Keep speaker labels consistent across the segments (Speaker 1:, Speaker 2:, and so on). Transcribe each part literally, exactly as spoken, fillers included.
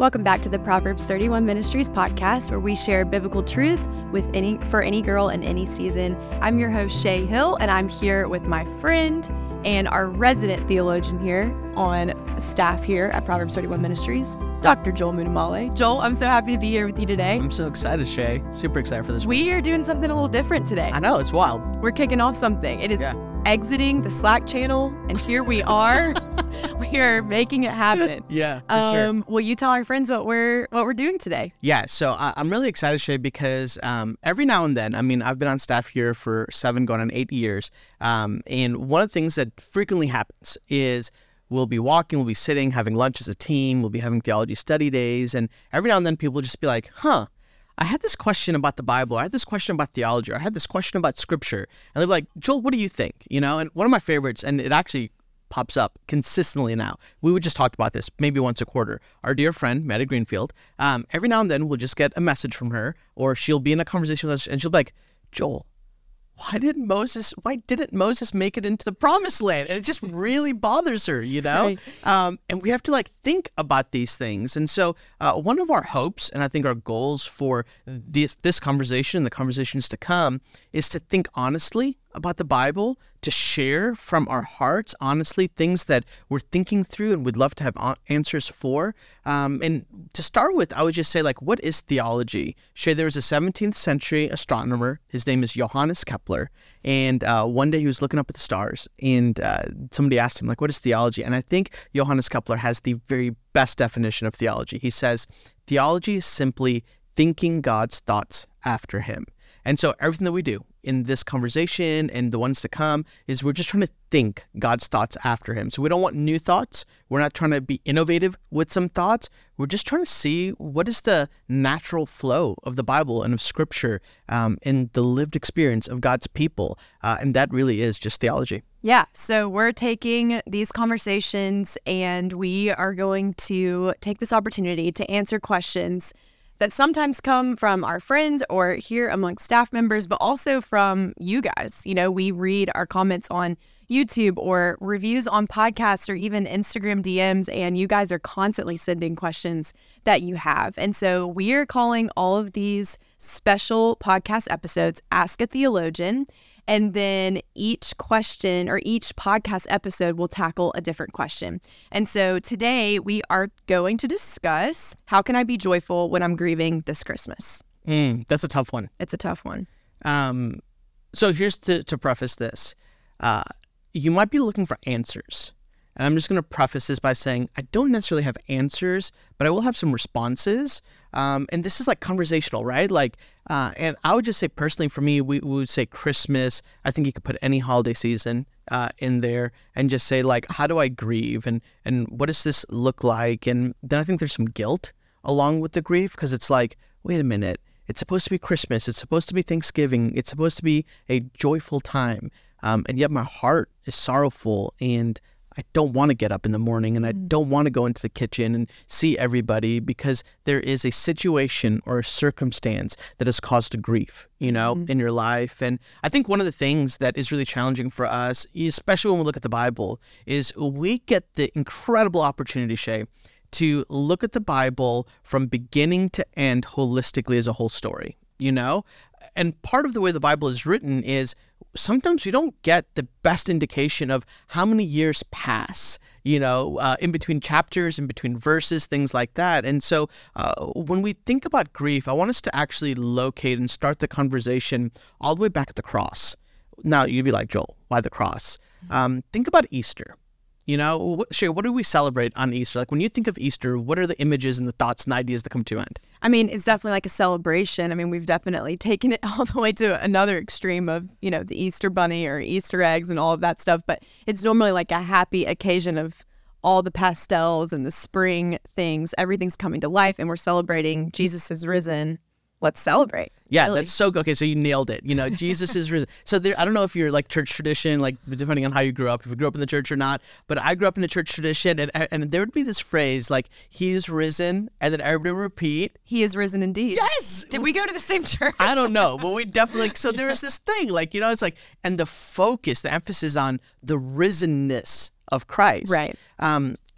Speaker 1: Welcome back to the Proverbs thirty-one Ministries podcast, where we share biblical truth with any for any girl in any season. I'm your host, Shae Hill, and I'm here with my friend and our resident theologian here on staff here at Proverbs thirty-one Ministries, Doctor Joel Muddamalle. Joel, I'm so happy to be here with you today.
Speaker 2: I'm so excited, Shae. Super excited for this.
Speaker 1: We are doing something a little different today.
Speaker 2: I know, it's wild.
Speaker 1: We're kicking off something. It is
Speaker 2: yeah.
Speaker 1: exiting the Slack channel, and here we are. We are making it happen.
Speaker 2: Yeah, for
Speaker 1: um,
Speaker 2: sure.
Speaker 1: Will you tell our friends what we're what we're doing today?
Speaker 2: Yeah, so I, I'm really excited, Shae, because um, every now and then, I mean, I've been on staff here for seven, going on eight years, um, and one of the things that frequently happens is we'll be walking, we'll be sitting, having lunch as a team, we'll be having theology study days, and every now and then people will just be like, huh, I had this question about the Bible, I had this question about theology, I had this question about scripture, and they're like, Joel, what do you think? You know, and one of my favorites, and it actually pops up consistently now. We would just talk about this maybe once a quarter. Our dear friend, Maddie Greenfield, um, every now and then we'll just get a message from her, or she'll be in a conversation with us and she'll be like, Joel, why didn't Moses, why didn't Moses make it into the promised land? And it just really bothers her, you know?
Speaker 1: Right.
Speaker 2: Um, and we have to like think about these things. And so uh, one of our hopes, and I think our goals for this, this conversation and the conversations to come, is to think honestly about the Bible, to share from our hearts, honestly, things that we're thinking through and would love to have answers for. Um, and to start with, I would just say, like, what is theology? Shae, there was a seventeenth century astronomer. His name is Johannes Kepler. And uh, one day he was looking up at the stars, and uh, somebody asked him, like, what is theology? And I think Johannes Kepler has the very best definition of theology. He says, theology is simply thinking God's thoughts after him. And so everything that we do in this conversation and the ones to come is we're just trying to think God's thoughts after him. So we don't want new thoughts. We're not trying to be innovative with some thoughts. We're just trying to see what is the natural flow of the Bible and of Scripture um, and the lived experience of God's people. Uh, and that really is just theology.
Speaker 1: Yeah, so we're taking these conversations and we are going to take this opportunity to answer questions that sometimes come from our friends or here amongst staff members, but also from you guys. You know, we read our comments on YouTube or reviews on podcasts or even Instagram D Ms, and you guys are constantly sending questions that you have. And so we are calling all of these special podcast episodes Ask a Theologian. And then each question or each podcast episode will tackle a different question. And so today we are going to discuss, how can I be joyful when I'm grieving this Christmas?
Speaker 2: Mm, that's a tough one.
Speaker 1: It's a tough one.
Speaker 2: Um, so here's to, to preface this. Uh, you might be looking for answers. And I'm just going to preface this by saying I don't necessarily have answers, but I will have some responses. Um, and this is like conversational, right? Like, uh, and I would just say personally for me, we, we would say Christmas. I think you could put any holiday season uh, in there and just say like, how do I grieve? And, and what does this look like? And then I think there's some guilt along with the grief, because it's like, wait a minute, it's supposed to be Christmas. It's supposed to be Thanksgiving. It's supposed to be a joyful time. Um, and yet my heart is sorrowful, and I don't want to get up in the morning, and I don't want to go into the kitchen and see everybody, because there is a situation or a circumstance that has caused a grief, you know, mm-hmm. in your life. And I think one of the things that is really challenging for us, especially when we look at the Bible, is we get the incredible opportunity, Shae, to look at the Bible from beginning to end holistically as a whole story, you know? And part of the way the Bible is written is sometimes we don't get the best indication of how many years pass, you know, uh, in between chapters, in between verses, things like that. And so uh, when we think about grief, I want us to actually locate and start the conversation all the way back at the cross. Now, you'd be like, Joel, why the cross? Um, think about Easter. You know, what, Shae, what do we celebrate on Easter? Like, when you think of Easter, what are the images and the thoughts and ideas that come to mind?
Speaker 1: I mean, it's definitely like a celebration. I mean, we've definitely taken it all the way to another extreme of, you know, the Easter bunny or Easter eggs and all of that stuff. But it's normally like a happy occasion of all the pastels and the spring things. Everything's coming to life, and we're celebrating Jesus has risen. Let's celebrate.
Speaker 2: Yeah,
Speaker 1: really.
Speaker 2: That's so good. Okay, so you nailed it. You know, Jesus is risen. So there, I don't know if you're like church tradition, like depending on how you grew up, if you grew up in the church or not, but I grew up in the church tradition, and and there would be this phrase like, he is risen, and then everybody would repeat,
Speaker 1: he is risen indeed.
Speaker 2: Yes!
Speaker 1: Did we go to the same church?
Speaker 2: I don't know, but we definitely, so there was this thing, like, you know, it's like, and the focus, the emphasis on the risenness of Christ.
Speaker 1: Right.
Speaker 2: Um,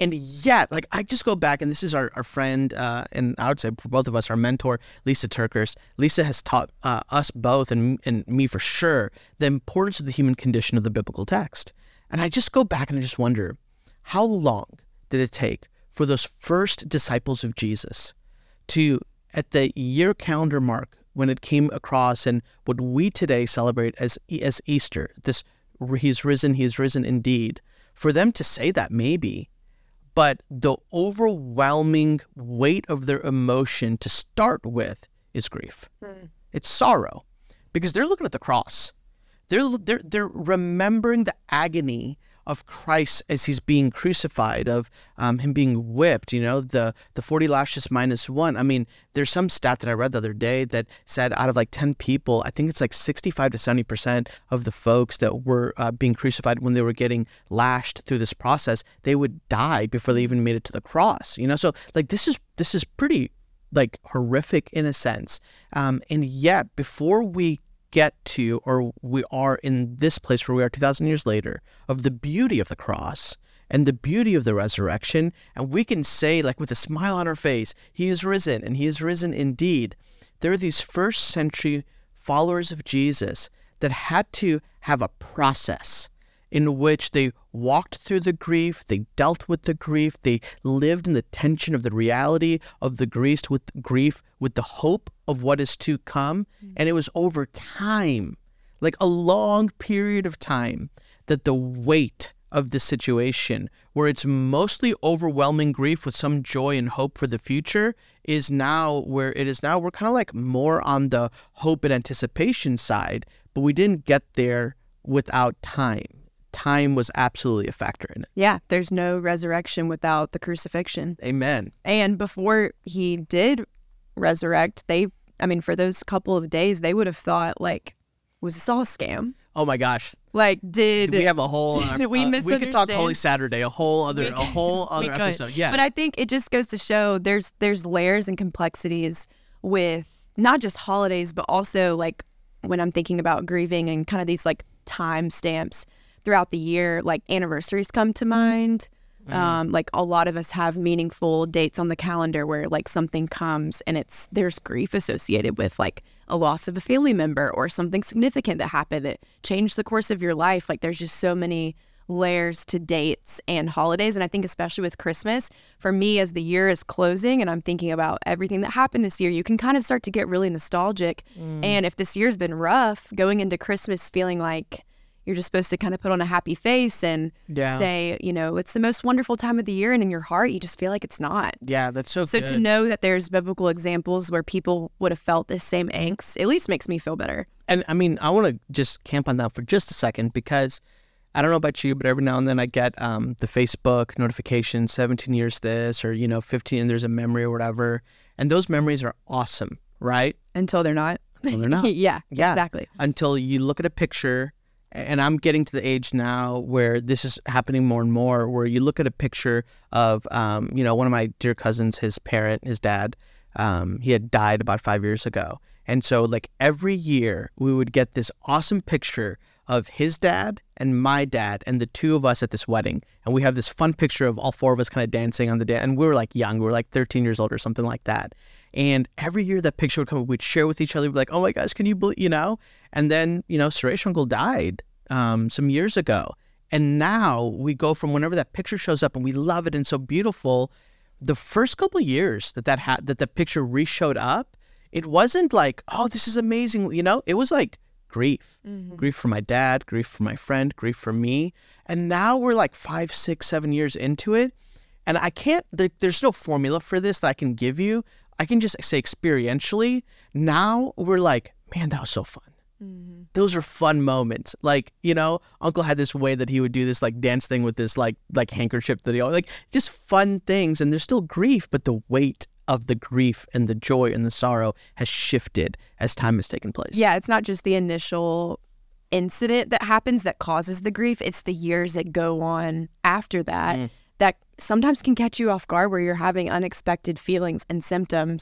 Speaker 2: And yet, like, I just go back, and this is our, our friend, uh, and I would say for both of us, our mentor, Lysa TerKeurst. Lysa has taught uh, us both, and, and me for sure, the importance of the human condition of the biblical text. And I just go back and I just wonder, how long did it take for those first disciples of Jesus to, at the year calendar mark, when it came across and what we today celebrate as as Easter, this he's risen, he's risen indeed, for them to say that maybe, but the overwhelming weight of their emotion to start with is grief. Mm. It's sorrow, because they're looking at the cross. They're they're they're remembering the agony of Christ as he's being crucified, of um, him being whipped, you know, the the forty lashes minus one. I mean, there's some stat that I read the other day that said out of like ten people, I think it's like sixty-five to seventy percent of the folks that were uh, being crucified when they were getting lashed through this process, they would die before they even made it to the cross, you know? So like this is this is pretty like horrific in a sense. Um, and yet before we get to, or we are in this place where we are two thousand years later, of the beauty of the cross and the beauty of the resurrection, and we can say, like with a smile on our face, he is risen, and he is risen indeed. There are these first century followers of Jesus that had to have a process in which they walked through the grief, they dealt with the grief, they lived in the tension of the reality of the grief with grief, with the hope of what is to come. Mm-hmm. And it was over time, like a long period of time, that the weight of the situation, where it's mostly overwhelming grief with some joy and hope for the future, is now where it is now. We're kind of like more on the hope and anticipation side, but we didn't get there without time. Time was absolutely a factor in it.
Speaker 1: Yeah, there's no resurrection without the crucifixion.
Speaker 2: Amen.
Speaker 1: And before he did resurrect, they, I mean, for those couple of days, they would have thought, like, was this all a scam?
Speaker 2: Oh my gosh.
Speaker 1: Like, did
Speaker 2: we have a whole,
Speaker 1: did
Speaker 2: uh,
Speaker 1: we misunderstand?
Speaker 2: We could talk Holy Saturday, a whole other,
Speaker 1: could,
Speaker 2: a whole other episode. Yeah.
Speaker 1: But I think it just goes to show there's there's layers and complexities with not just holidays, but also like when I'm thinking about grieving and kind of these like time stamps throughout the year, like anniversaries come to mind. Mm-hmm. Um, like a lot of us have meaningful dates on the calendar where like something comes and it's there's grief associated with like a loss of a family member or something significant that happened that changed the course of your life. Like there's just so many layers to dates and holidays. And I think especially with Christmas, for me as the year is closing and I'm thinking about everything that happened this year, you can kind of start to get really nostalgic. Mm. And if this year's been rough, going into Christmas feeling like you're just supposed to kind of put on a happy face and yeah. say, you know, it's the most wonderful time of the year. And in your heart, you just feel like it's not.
Speaker 2: Yeah, that's so
Speaker 1: So
Speaker 2: good.
Speaker 1: to know that there's biblical examples where people would have felt this same angst, at least makes me feel better.
Speaker 2: And I mean, I want to just camp on that for just a second, because I don't know about you, but every now and then I get um, the Facebook notification, seventeen years this, or, you know, fifteen, and there's a memory or whatever. And those memories are awesome, right?
Speaker 1: Until they're not.
Speaker 2: Until they're not.
Speaker 1: yeah,
Speaker 2: yeah,
Speaker 1: exactly.
Speaker 2: Until you look at a picture. And I'm getting to the age now where this is happening more and more, where you look at a picture of, um, you know, one of my dear cousins, his parent, his dad, um, he had died about five years ago. And so like every year we would get this awesome picture of his dad and my dad and the two of us at this wedding. And we have this fun picture of all four of us kind of dancing on the day. And we were like young, we were like thirteen years old or something like that. And every year that picture would come up, we'd share with each other. We'd be like, oh my gosh, can you believe, you know? And then, you know, Suresh uncle died um, some years ago. And now we go from whenever that picture shows up and we love it and so beautiful, the first couple of years that that, ha- that the picture re-showed up, it wasn't like, oh, this is amazing. You know, it was like grief, mm-hmm. grief for my dad, grief for my friend, grief for me. And now we're like five, six, seven years into it. And I can't, there, there's no formula for this that I can give you. I can just say experientially, now we're like, man, that was so fun. Mm-hmm. Those are fun moments. Like, you know, Uncle had this way that he would do this like dance thing with this like like handkerchief that he always, like just fun things. And there's still grief, but the weight of the grief and the joy and the sorrow has shifted as time has taken place.
Speaker 1: Yeah, it's not just the initial incident that happens that causes the grief. It's the years that go on after that. Mm. That sometimes can catch you off guard where you're having unexpected feelings and symptoms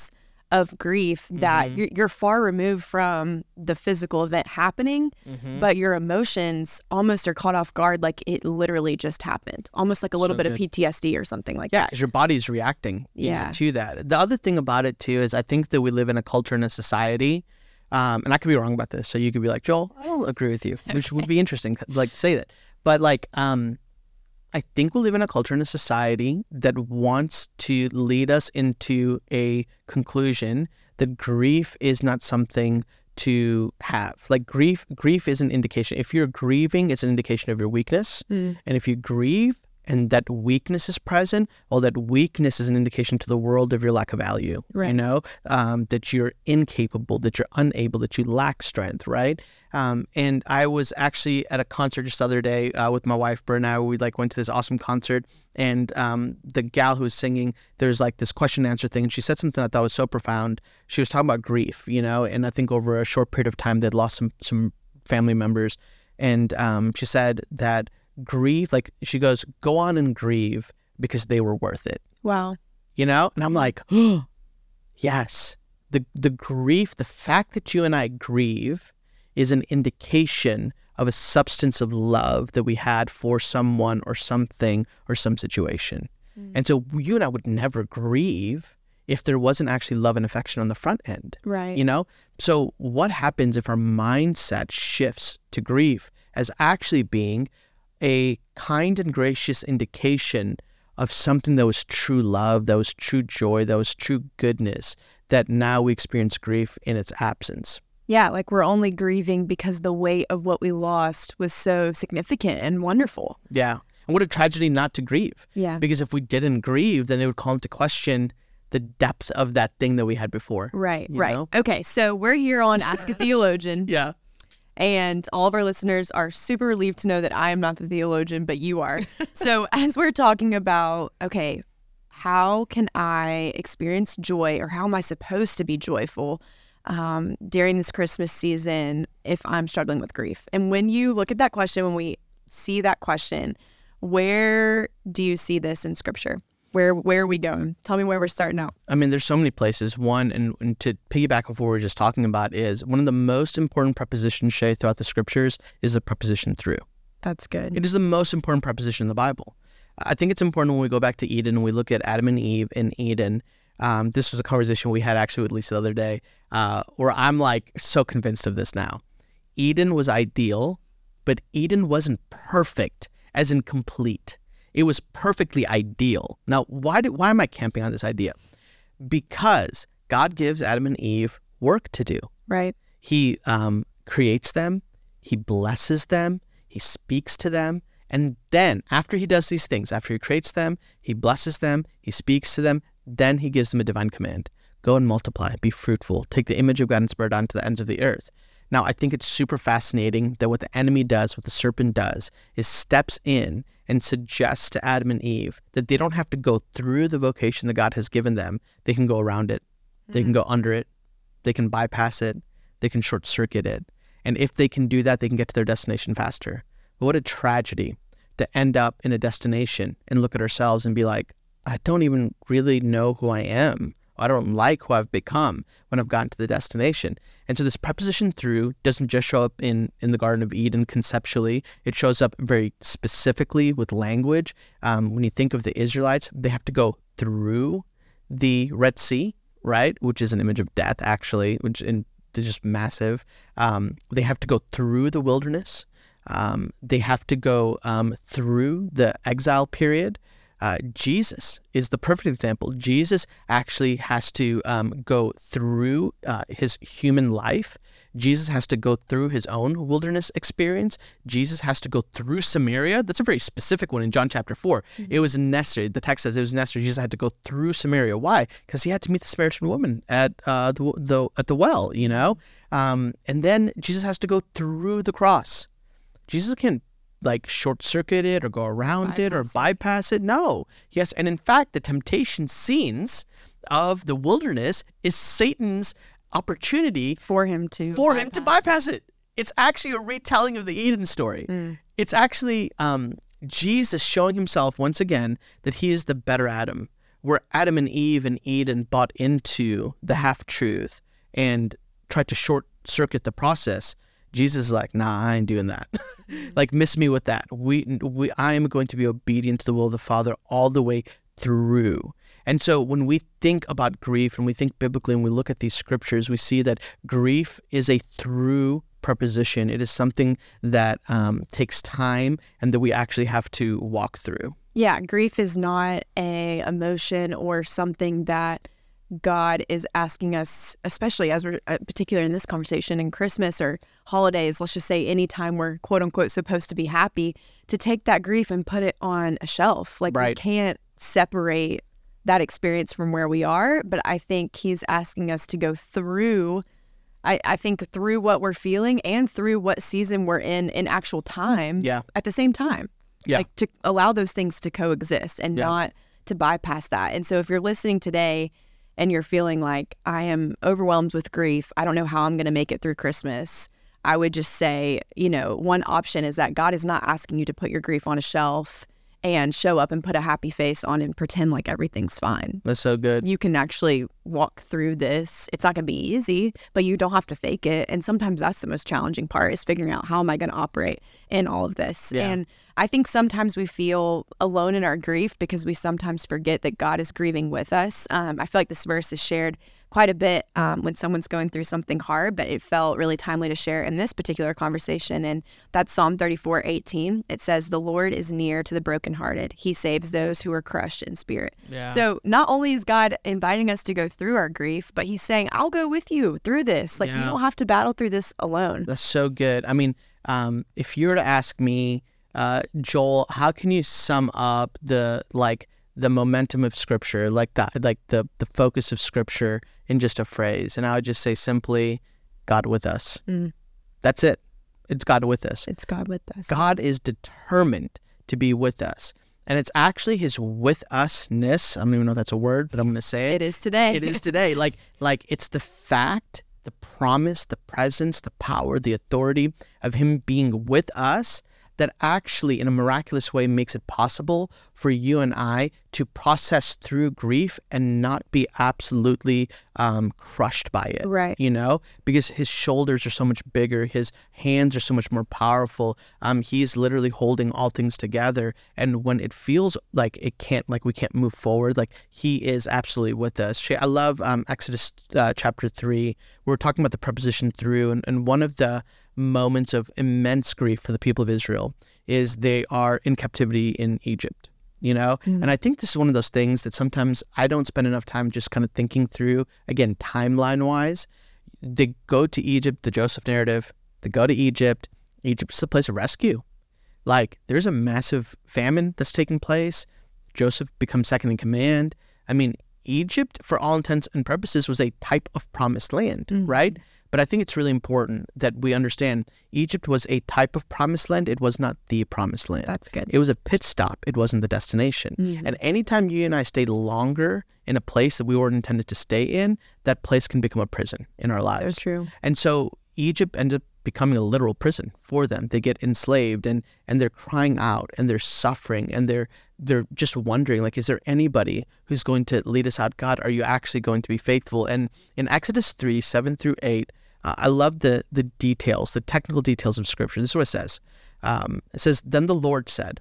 Speaker 1: of grief that
Speaker 2: Mm-hmm.
Speaker 1: you're, you're far removed from the physical event happening,
Speaker 2: Mm-hmm.
Speaker 1: but your emotions almost are caught off guard, like it literally just happened, almost like a little
Speaker 2: So
Speaker 1: bit of
Speaker 2: good.
Speaker 1: P T S D or something like
Speaker 2: Yeah,
Speaker 1: that.
Speaker 2: because your body's reacting you know,
Speaker 1: Yeah.
Speaker 2: to that. The other thing about it, too, is I think that we live in a culture and a society, um, and I could be wrong about this, so you could be like, Joel, I don't agree with you, which would be interesting, like, to say that. But, like, um, I think we live in a culture and a society that wants to lead us into a conclusion that grief is not something to have. Like, grief grief is an indication. If you're grieving, it's an indication of your weakness.
Speaker 1: Mm.
Speaker 2: And if you grieve and that weakness is present, well, that weakness is an indication to the world of your lack of value,
Speaker 1: Right.
Speaker 2: you know, um, that you're incapable, that you're unable, that you lack strength, right? Um, and I was actually at a concert just the other day uh, with my wife, Bert, and I. We like went to this awesome concert, and um, the gal who was singing, there's like this question and answer thing, and she said something I thought was so profound. She was talking about grief, you know, and I think over a short period of time they'd lost some some family members, and um, she said that grieve, like she goes, go on and grieve because they were worth it,
Speaker 1: Wow.
Speaker 2: you know? And I'm like, oh, yes, the the grief, the fact that you and I grieve is an indication of a substance of love that we had for someone or something or some situation.
Speaker 1: Mm.
Speaker 2: And so you and I would never grieve if there wasn't actually love and affection on the front end,
Speaker 1: Right.
Speaker 2: you know? So what happens if our mindset shifts to grief as actually being a kind and gracious indication of something that was true love, that was true joy, that was true goodness, that now we experience grief in its absence?
Speaker 1: Yeah, like we're only grieving because the weight of what we lost was so significant and wonderful.
Speaker 2: Yeah. And what a tragedy not to grieve.
Speaker 1: Yeah.
Speaker 2: Because if we didn't grieve, then it would call into question the depth of that thing that we had before.
Speaker 1: Right,
Speaker 2: you
Speaker 1: right.
Speaker 2: know?
Speaker 1: Okay, so we're here on Ask a Theologian.
Speaker 2: Yeah.
Speaker 1: And all of our listeners are super relieved to know that I am not the theologian, but you are. So as we're talking about, okay, how can I experience joy, or how am I supposed to be joyful um, during this Christmas season if I'm struggling with grief? And when you look at that question, when we see that question, where do you see this in Scripture? Where where are we going? Tell me where we're starting out.
Speaker 2: I mean, there's so many places. One, and, and to piggyback off what we were just talking about, is one of the most important prepositions, Shae, throughout the Scriptures is the preposition through.
Speaker 1: That's good.
Speaker 2: It is the most important preposition in the Bible. I think it's important when we go back to Eden and we look at Adam and Eve in Eden. Um, this was a conversation we had actually with Lysa the other day, uh, where I'm like so convinced of this now. Eden was ideal, but Eden wasn't perfect, as in complete. It was perfectly ideal. Now, why do, why am I camping on this idea? Because God gives Adam and Eve work to do.
Speaker 1: Right.
Speaker 2: He um, creates them, he blesses them, he speaks to them, and then after he does these things, after he creates them, he blesses them, he speaks to them, then he gives them a divine command. Go and multiply, be fruitful, take the image of God and spread it on to the ends of the earth. Now, I think it's super fascinating that what the enemy does, what the serpent does, is steps in and suggests to Adam and Eve that they don't have to go through the vocation that God has given them. They can go around it. They can go under it. They can bypass it. They can short circuit it. And if they can do that, they can get to their destination faster. But what a tragedy to end up in a destination and look at ourselves and be like, I don't even really know who I am. I don't like who I've become when I've gotten to the destination. And so this preposition through doesn't just show up in, in the Garden of Eden conceptually. It shows up very specifically with language. Um, when you think of the Israelites, they have to go through the Red Sea, right? Which is an image of death, actually, which is just massive. Um, they have to go through the wilderness. Um, they have to go um, through the exile period. Uh, Jesus is the perfect example. Jesus actually has to um, go through uh, his human life. Jesus has to go through his own wilderness experience. Jesus has to go through Samaria. That's a very specific one in John chapter four. Mm-hmm. It was necessary. The text says it was necessary. Jesus had to go through Samaria. Why? Because he had to meet the Samaritan woman at uh, the, the at the well, you know? Um, and then Jesus has to go through the cross. Jesus can't like short circuit it or go around bypass it or bypass it. No. Yes. And in fact, the temptation scenes of the wilderness is Satan's opportunity
Speaker 1: for him to
Speaker 2: for
Speaker 1: bypass.
Speaker 2: him to bypass it. It's actually a retelling of the Eden story. Mm. It's actually um, Jesus showing himself once again that he is the better Adam, where Adam and Eve and Eden bought into the half-truth and tried to short-circuit the process, Jesus is like, nah, I ain't doing that. Like, miss me with that. We, we, I am going to be obedient to the will of the Father all the way through. And so when we think about grief and we think biblically and we look at these scriptures, we see that grief is a through preposition. It is something that um, takes time and that we actually have to walk through.
Speaker 1: Yeah, grief is not a emotion or something that God is asking us, especially as we're uh, particular in this conversation in Christmas or holidays, let's just say anytime we're quote unquote supposed to be happy, to take that grief and put it on a shelf. Like
Speaker 2: Right.
Speaker 1: we can't separate that experience from where we are. But I think he's asking us to go through, I, I think through what we're feeling and through what season we're in in actual time
Speaker 2: Yeah.
Speaker 1: at the same time.
Speaker 2: Yeah.
Speaker 1: Like to allow those things to coexist and
Speaker 2: Yeah.
Speaker 1: not to bypass that. And so if you're listening today and you're feeling like I am overwhelmed with grief, I don't know how I'm going to make it through Christmas, I would just say, you know, one option is that God is not asking you to put your grief on a shelf and show up and put a happy face on and pretend like everything's fine.
Speaker 2: That's so good.
Speaker 1: You can actually walk through this. It's not going to be easy, but you don't have to fake it. And sometimes that's the most challenging part, is figuring out how am I going to operate in all of this.
Speaker 2: Yeah.
Speaker 1: And I think sometimes we feel alone in our grief because we sometimes forget that God is grieving with us. Um, I feel like this verse is shared quite a bit um, when someone's going through something hard, but it felt really timely to share in this particular conversation. And that's Psalm thirty-four eighteen. It says, "The Lord is near to the brokenhearted. He saves those who are crushed in spirit."
Speaker 2: Yeah.
Speaker 1: So not only is God inviting us to go through our grief, but he's saying, I'll go with you through this. Like
Speaker 2: Yeah.
Speaker 1: you don't have to battle through this alone.
Speaker 2: That's so good. I mean, um, if you were to ask me, uh, Joel, how can you sum up the like the momentum of Scripture, like that, like the the focus of Scripture in just a phrase? And I would just say simply, God with us.
Speaker 1: Mm.
Speaker 2: That's it. It's God with us.
Speaker 1: It's God with us.
Speaker 2: God is determined to be with us. And it's actually his with us-ness. I don't even know if that's a word, but I'm going to say it.
Speaker 1: It is today.
Speaker 2: It is today. Like, like it's the fact, the promise, the presence, the power, the authority of him being with us that actually, in a miraculous way, makes it possible for you and I to process through grief and not be absolutely um, crushed by it.
Speaker 1: Right.
Speaker 2: You know, because his shoulders are so much bigger, his hands are so much more powerful. Um, he's literally holding all things together. And when it feels like it can't, like we can't move forward, like he is absolutely with us. Shae, I love um, Exodus uh, chapter three. We're talking about the preposition through, and, and one of the moments of immense grief for the people of Israel is they are in captivity in Egypt, you know? Mm. And I think this is one of those things that sometimes I don't spend enough time just kind of thinking through, again, timeline-wise. They go to Egypt, the Joseph narrative, they go to Egypt. Egypt's a place of rescue. Like, there's a massive famine that's taking place. Joseph becomes second in command. I mean, Egypt, for all intents and purposes, was a type of promised land, mm. right? But I think it's really important that we understand Egypt was a type of promised land. It was not the promised land.
Speaker 1: That's good.
Speaker 2: It was a pit stop. It wasn't the destination. Mm-hmm. And anytime you and I stay longer in a place that we weren't intended to stay in, that place can become a prison in our lives.
Speaker 1: So true.
Speaker 2: And so Egypt ended up becoming a literal prison for them. They get enslaved and and they're crying out and they're suffering and they're they're just wondering, like, is there anybody who's going to lead us out? God, are you actually going to be faithful? And in Exodus three, seven through eight, uh, I love the the details, the technical details of Scripture. This is what it says. Um, it says, then the Lord said,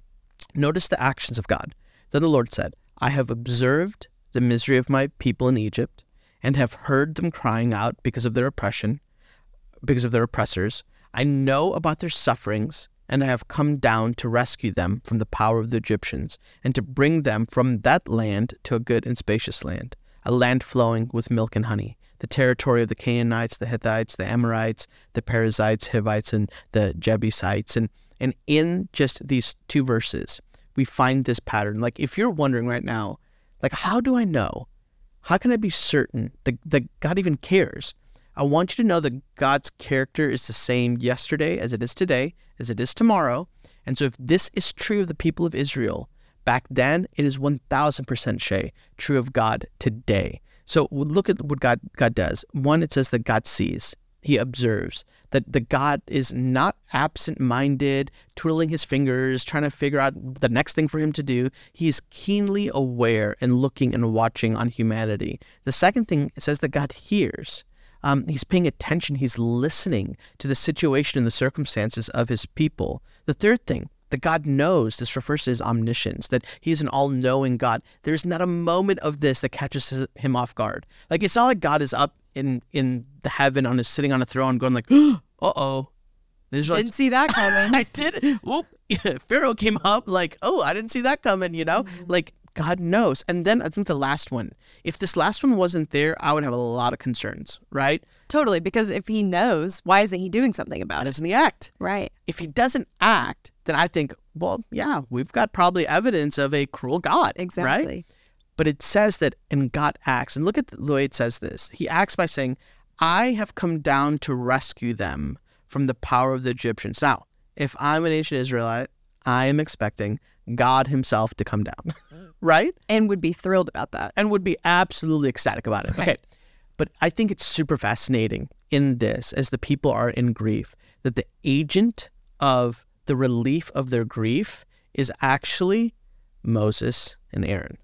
Speaker 2: notice the actions of God. Then the Lord said, I have observed the misery of my people in Egypt and have heard them crying out because of their oppression, because of their oppressors. I know about their sufferings, and I have come down to rescue them from the power of the Egyptians and to bring them from that land to a good and spacious land, a land flowing with milk and honey, the territory of the Canaanites, the Hittites, the Amorites, the Perizzites, Hivites, and the Jebusites. And, and in just these two verses, we find this pattern. Like, if you're wondering right now, like, how do I know? How can I be certain that, that God even cares? I want you to know that God's character is the same yesterday as it is today, as it is tomorrow. And so if this is true of the people of Israel back then, it is one thousand percent, Shae, true of God today. So look at what God, God does. One, it says that God sees. he observes that the God is not absent-minded, twiddling his fingers, trying to figure out the next thing for him to do. He is keenly aware and looking and watching on humanity. The second thing, it says that God hears. Um, he's paying attention. He's listening to the situation and the circumstances of his people. The third thing, that God knows, this refers to his omniscience, that he's an all-knowing God. There's not a moment of this that catches him off guard. Like, it's not like God is up in, in the heaven on his sitting on a throne going like, uh-oh.
Speaker 1: Didn't like, see that coming.
Speaker 2: I did. Whoop. Pharaoh came up like, oh, I didn't see that coming, you know? Mm-hmm. Like, God knows. And then I think the last one, if this last one wasn't there, I would have a lot of concerns, right?
Speaker 1: Totally, because if he knows, why isn't he doing something about
Speaker 2: Why
Speaker 1: it?
Speaker 2: doesn't he act?
Speaker 1: Right.
Speaker 2: If he doesn't act, then I think, well, yeah, we've got probably evidence of a cruel God,
Speaker 1: exactly.
Speaker 2: Right? But it says that, and God acts. And look at the way it says this. He acts by saying, I have come down to rescue them from the power of the Egyptians. Now, if I'm an ancient Israelite, I am expecting God himself to come down, right?
Speaker 1: And would be thrilled about that.
Speaker 2: And would be absolutely ecstatic about it.
Speaker 1: Right.
Speaker 2: Okay. But I think it's super fascinating in this, as the people are in grief, that the agent of the relief of their grief is actually Moses and Aaron.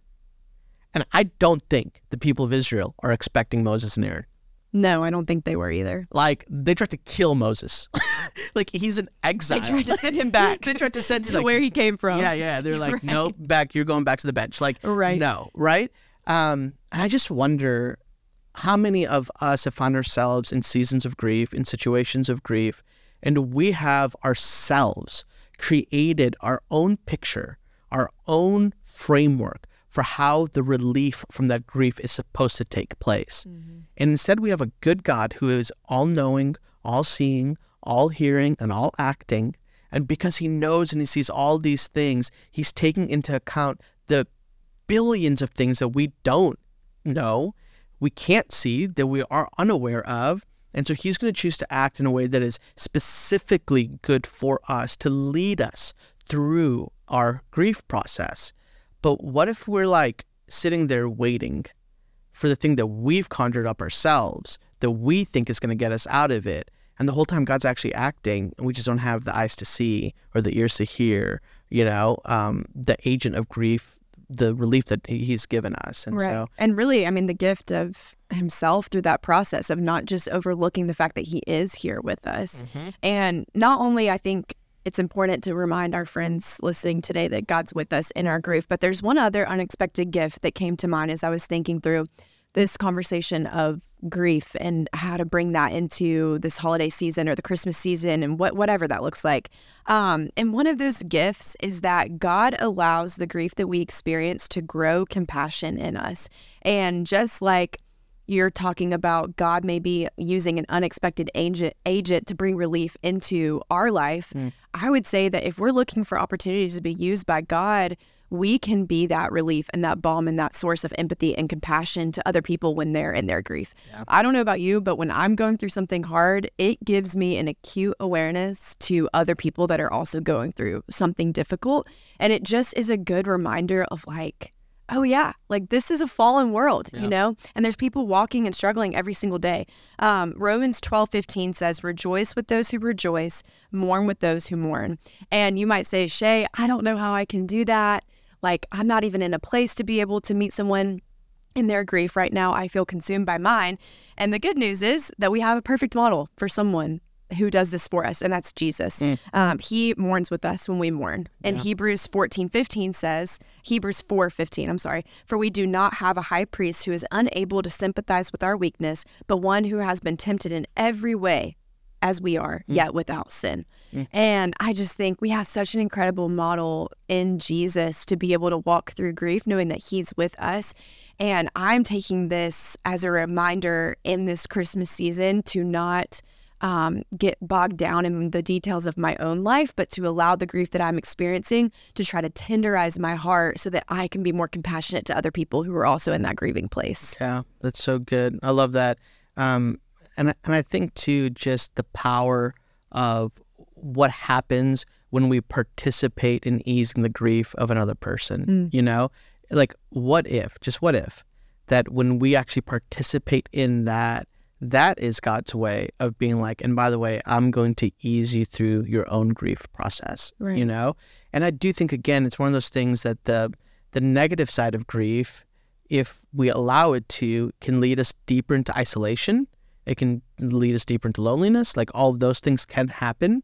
Speaker 2: And I don't think the people of Israel are expecting Moses and Aaron.
Speaker 1: No, I don't think they were either.
Speaker 2: Like, they tried to kill Moses. Like, he's in exile.
Speaker 1: They tried to send him back.
Speaker 2: They tried to send him
Speaker 1: to
Speaker 2: like,
Speaker 1: where he came from.
Speaker 2: Yeah, yeah. They're like,
Speaker 1: right.
Speaker 2: nope, back. You're going back to the bench. Like,
Speaker 1: right.
Speaker 2: no, right? Um, and I just wonder how many of us have found ourselves in seasons of grief, in situations of grief, and we have ourselves created our own picture, our own framework for how the relief from that grief is supposed to take place. Mm-hmm. And instead, we have a good God who is all-knowing, all-seeing, all-hearing, and all-acting. And because he knows and he sees all these things, he's taking into account the billions of things that we don't know, we can't see, that we are unaware of. And so he's going to choose to act in a way that is specifically good for us, to lead us through our grief process. But what if we're like sitting there waiting for the thing that we've conjured up ourselves, that we think is going to get us out of it, and the whole time God's actually acting, and we just don't have the eyes to see or the ears to hear, you know, um, the agent of grief, the relief that he's given us. And
Speaker 1: right.
Speaker 2: so,
Speaker 1: and really, I mean, the gift of himself through that process of not just overlooking the fact that he is here with us. Mm-hmm. And not only, I think, it's important to remind our friends listening today that God's with us in our grief. But there's one other unexpected gift that came to mind as I was thinking through this conversation of grief and how to bring that into this holiday season or the Christmas season and what whatever that looks like. Um, and one of those gifts is that God allows the grief that we experience to grow compassion in us. And just like you're talking about God maybe using an unexpected agent, agent to bring relief into our life, mm. I would say that if we're looking for opportunities to be used by God, we can be that relief and that balm and that source of empathy and compassion to other people when they're in their grief. Yeah. I don't know about you, but when I'm going through something hard, it gives me an acute awareness to other people that are also going through something difficult. And it just is a good reminder of like, oh yeah, like this is a fallen world, yeah. you know, and there's people walking and struggling every single day. Um, Romans twelve fifteen says, rejoice with those who rejoice, mourn with those who mourn. And you might say, Shae, I don't know how I can do that. Like, I'm not even in a place to be able to meet someone in their grief right now. I feel consumed by mine. And the good news is that we have a perfect model for someone who does this for us, and that's Jesus. Mm. Um, he mourns with us when we mourn. And yeah. Hebrews fourteen fifteen says, Hebrews four fifteen, I'm sorry, for we do not have a high priest who is unable to sympathize with our weakness, but one who has been tempted in every way as we are, mm. yet without sin. Mm. And I just think we have such an incredible model in Jesus to be able to walk through grief, knowing that he's with us. And I'm taking this as a reminder in this Christmas season to not Um, get bogged down in the details of my own life, but to allow the grief that I'm experiencing to try to tenderize my heart so that I can be more compassionate to other people who are also in that grieving place.
Speaker 2: Yeah, that's so good. I love that. Um, and, and I think, too, just the power of what happens when we participate in easing the grief of another person, mm. you know? Like, what if, just what if, that when we actually participate in that, that is God's way of being like, and by the way, I'm going to ease you through your own grief process,
Speaker 1: Right.
Speaker 2: you know? And I do think, again, it's one of those things that the the negative side of grief, if we allow it to, can lead us deeper into isolation. It can lead us deeper into loneliness. Like, all of those things can happen.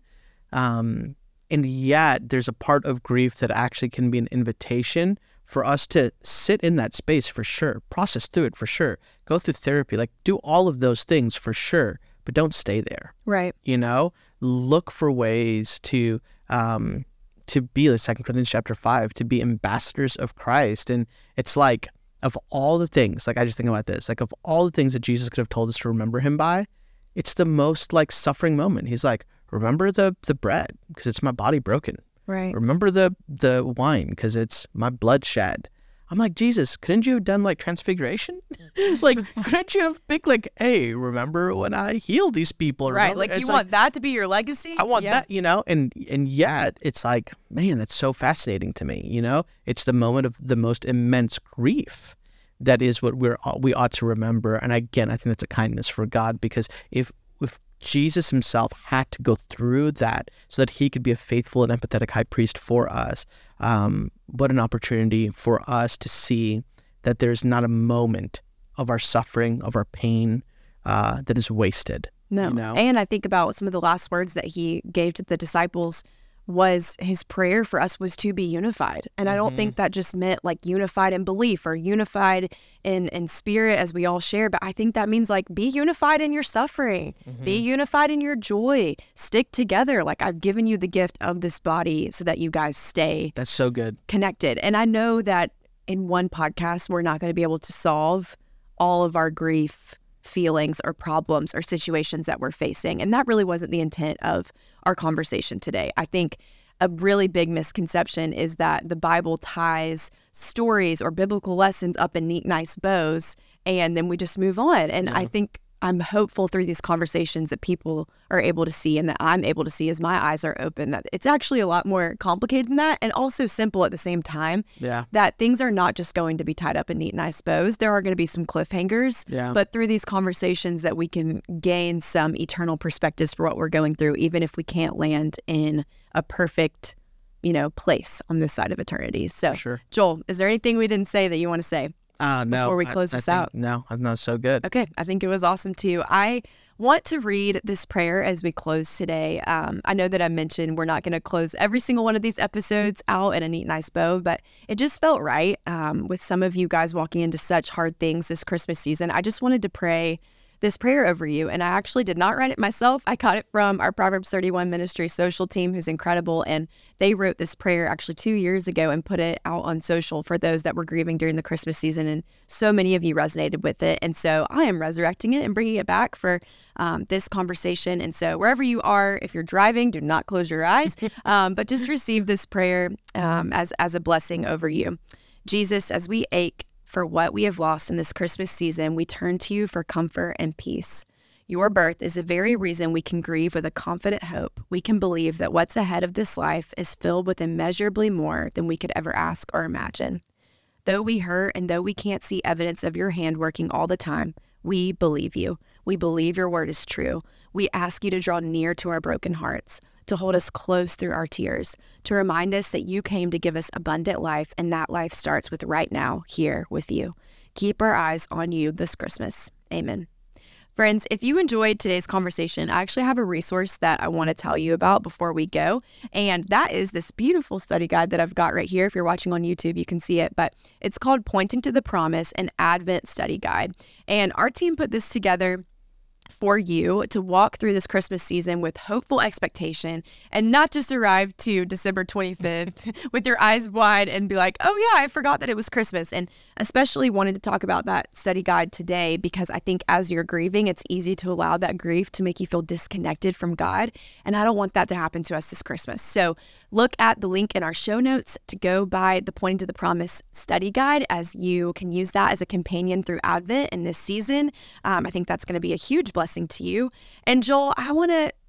Speaker 2: Um, and yet there's a part of grief that actually can be an invitation for us to sit in that space for sure, process through it for sure, go through therapy, like do all of those things for sure, but don't stay there.
Speaker 1: Right.
Speaker 2: You know, look for ways to um, to be, like Second Corinthians chapter five, to be ambassadors of Christ. And it's like, of all the things, like I just think about this, like of all the things that Jesus could have told us to remember him by, it's the most like suffering moment. He's like, remember the the bread because it's my body broken.
Speaker 1: Right.
Speaker 2: Remember the the wine because it's my blood shed. I'm like, Jesus, couldn't you have done like transfiguration? Like, couldn't you have picked like, hey, remember when I healed these people?
Speaker 1: Right.
Speaker 2: Remember?
Speaker 1: Like,
Speaker 2: It's
Speaker 1: you want that to be your legacy?
Speaker 2: I want
Speaker 1: Yeah.
Speaker 2: that, you know, and and yet it's like, man, that's so fascinating to me. You know, it's the moment of the most immense grief that is what we're we ought to remember. And again, I think that's a kindness for God, because if if Jesus himself had to go through that so that he could be a faithful and empathetic high priest for us, um, what an opportunity for us to see that there's not a moment of our suffering, of our pain, uh, that is wasted.
Speaker 1: No.
Speaker 2: You know?
Speaker 1: And I think about some of the last words that he gave to the disciples was his prayer for us was to be unified. And I don't
Speaker 2: Mhm.
Speaker 1: think that just meant like unified in belief or unified in, in spirit as we all share, but I think that means like be unified in your suffering, be unified in your joy, stick together. Like, I've given you the gift of this body so that you guys stay
Speaker 2: That's so good.
Speaker 1: connected. And I know that in one podcast, we're not going to be able to solve all of our grief feelings or problems or situations that we're facing. And that really wasn't the intent of our conversation today. I think a really big misconception is that the Bible ties stories or biblical lessons up in neat, nice bows, and then we just move on. And
Speaker 2: Yeah.
Speaker 1: I think I'm hopeful through these conversations that people are able to see, and that I'm able to see as my eyes are open, that it's actually a lot more complicated than that, and also simple at the same time.
Speaker 2: Yeah.
Speaker 1: That things are not just going to be tied up in neat, nice bows. There are going to be some cliffhangers,
Speaker 2: Yeah.
Speaker 1: but through these conversations that we can gain some eternal perspectives for what we're going through, even if we can't land in a perfect, you know, place on this side of eternity. So,
Speaker 2: Sure.
Speaker 1: Joel, is there anything we didn't say that you want to say?
Speaker 2: Uh, no.
Speaker 1: Before we
Speaker 2: I-
Speaker 1: close
Speaker 2: I
Speaker 1: this
Speaker 2: think-
Speaker 1: out.
Speaker 2: No, I know, so good.
Speaker 1: Okay, I think it was awesome too. I want to read this prayer as we close today. Um, I know that I mentioned we're not going to close every single one of these episodes out in a neat, nice bow, but it just felt right um, with some of you guys walking into such hard things this Christmas season. I just wanted to pray this prayer over you, and I actually did not write it myself. I got it from our Proverbs thirty-one Ministries social team, who's incredible, and they wrote this prayer actually two years ago and put it out on social for those that were grieving during the Christmas season, and so many of you resonated with it, and so I am resurrecting it and bringing it back for um, this conversation. And so wherever you are, if you're driving, do not close your eyes, um, but just receive this prayer um, as, as a blessing over you. Jesus, as we ache for what we have lost in this Christmas season, we turn to you for comfort and peace. Your birth is the very reason we can grieve with a confident hope. We can believe that what's ahead of this life is filled with immeasurably more than we could ever ask or imagine. Though we hurt and though we can't see evidence of your hand working all the time, we believe you. We believe your word is true. We ask you to draw near to our broken hearts, to hold us close through our tears, to remind us that you came to give us abundant life, and that life starts with right now, here with you. Keep our eyes on you this Christmas. Amen. Friends, if you enjoyed today's conversation, I actually have a resource that I want to tell you about before we go, and that is this beautiful study guide that I've got right here. If you're watching on YouTube, you can see it, but it's called Pointing to the Promise, an Advent Study Guide, and our team put this together for you to walk through this Christmas season with hopeful expectation and not just arrive to December twenty-fifth with your eyes wide and be like, oh yeah, I forgot that it was Christmas. And especially wanted to talk about that study guide today because I think as you're grieving, it's easy to allow that grief to make you feel disconnected from God. And I don't want that to happen to us this Christmas. So look at the link in our show notes to go buy the Pointing to the Promise study guide, as you can use that as a companion through Advent in this season. Um, I think that's going to be a huge blessing to you. And Joel, I want to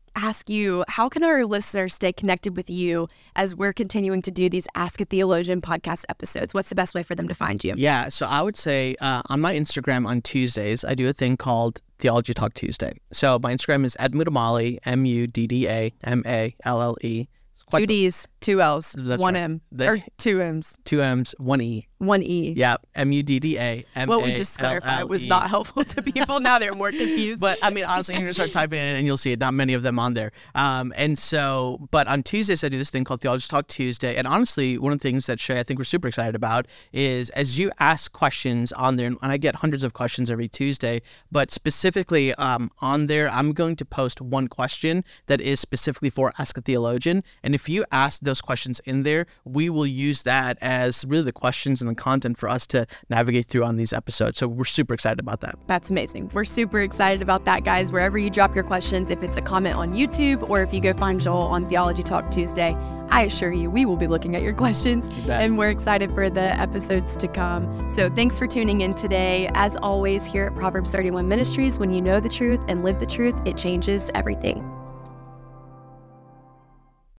Speaker 1: ask you, how can our listeners stay connected with you as we're continuing to do these Ask a Theologian podcast episodes? What's the best way for them to find you?
Speaker 2: Yeah, so I would say uh, on my Instagram on Tuesdays, I do a thing called Theology Talk Tuesday. So my Instagram is at Muddamalle, M U D D A M A L L E.
Speaker 1: Two D's, two L's,
Speaker 2: That's
Speaker 1: one
Speaker 2: right.
Speaker 1: M,
Speaker 2: The-
Speaker 1: or two M's,
Speaker 2: Two M's, one E.
Speaker 1: one E.
Speaker 2: Yeah, M U D D A M A L L E.
Speaker 1: What we just clarified was not helpful to people. Now they're more confused.
Speaker 2: But I mean, honestly, you're going to start typing in and you'll see it. Not many of them on there. Um, and so, but on Tuesdays, I do this thing called Theology Talk Tuesday. And honestly, one of the things that Shae, I think we're super excited about is as you ask questions on there, and I get hundreds of questions every Tuesday, but specifically um, on there, I'm going to post one question that is specifically for Ask a Theologian. And if you ask those questions in there, we will use that as really the questions and the content for us to navigate through on these episodes. So we're super excited about that.
Speaker 1: That's amazing. We're super excited about that, guys. Wherever you drop your questions, if it's a comment on YouTube or if you go find Joel on Theology Talk Tuesday, I assure you we will be looking at your questions, and we're excited for the episodes to come. So thanks for tuning in today. As always, here at Proverbs thirty-one Ministries, when you know the truth and live the truth, it changes everything.